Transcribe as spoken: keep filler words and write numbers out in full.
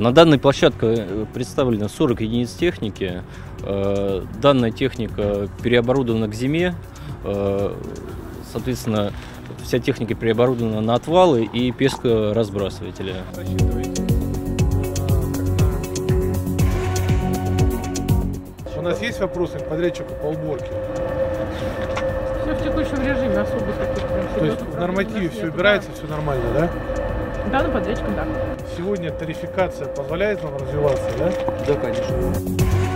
На данной площадке представлено сорок единиц техники. Данная техника переоборудована к зиме. Соответственно, вся техника переоборудована на отвалы и пескоразбрасыватели. У нас есть вопросы к подрядчику по уборке? Все в текущем режиме, особо таких. То есть в нормативе все убирается, все нормально, да? Да, ну подрядчиком, да. Сегодня тарификация позволяет нам развиваться, да? Да, конечно.